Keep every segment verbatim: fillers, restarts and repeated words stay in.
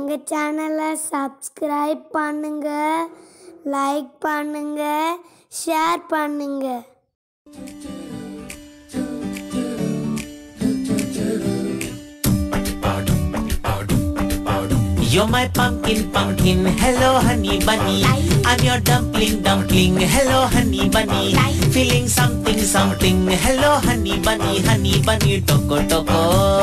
எங்க சேனலை சப்ஸ்கிரைப் பண்ணுங்க, லைக் பண்ணுங்க, ஷேர் பண்ணுங்க. You're my pumpkin, pumpkin, hello honey bunny. I'm your dumpling, dumpling, hello honey bunny. Feeling something, something, hello honey bunny, honey bunny, toko toko.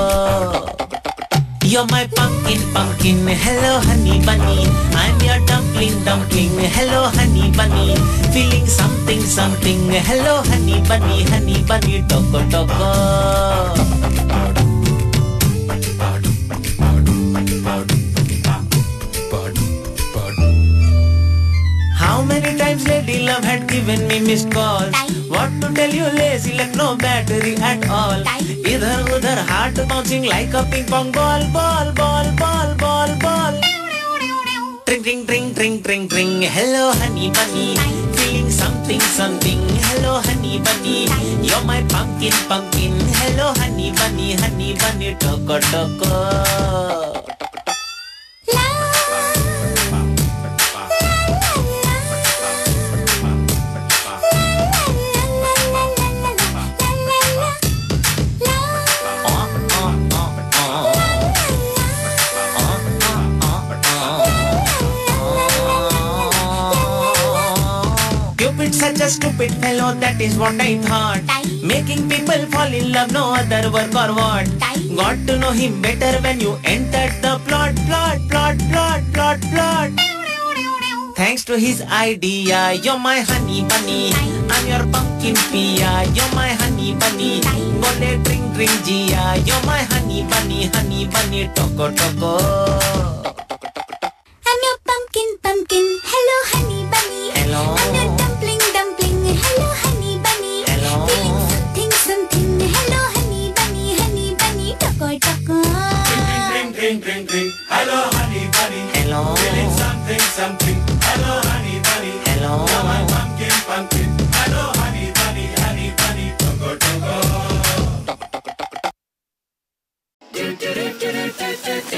You're my pumpkin, pumpkin, hello honey bunny. I'm your dumpling, dumpling, hello honey bunny. Feeling something, something, hello honey bunny, honey bunny, toko toko. How many times lady love had given me missed calls? What to tell you, lazy like no battery at all. Idhar udhar heart bouncing like a ping pong ball, ball, ball, ball, ball, ball. Tring, tring, tring, tring, tring, tring. Hello honey bunny, feeling something, something. Hello honey bunny, you're my pumpkin, pumpkin. Hello honey bunny, honey bunny, toko toko. Such a stupid fellow, that is what I thought. Making people fall in love, no other work or what. Got to know him better when you entered the plot, plot, plot, plot, plot, plot. Thanks to his idea, you're my honey bunny. I'm your pumpkin pia, you're my honey bunny. Gole drink, drink jia, you're my honey bunny, honey bunny, toko toko. I'm your pumpkin, pumpkin, hello honey bunny. Hello. I'm your dumpling, dumpling, hello honey bunny. Hello. Feeling something, something, hello honey bunny, honey bunny, toko toko. Drink, drink, drink, drink, hello honey bunny. Hello. Feeling something, something, hello honey bunny. Hello. You're my pumpkin, pumpkin, hello honey bunny, honey bunny, toko toko.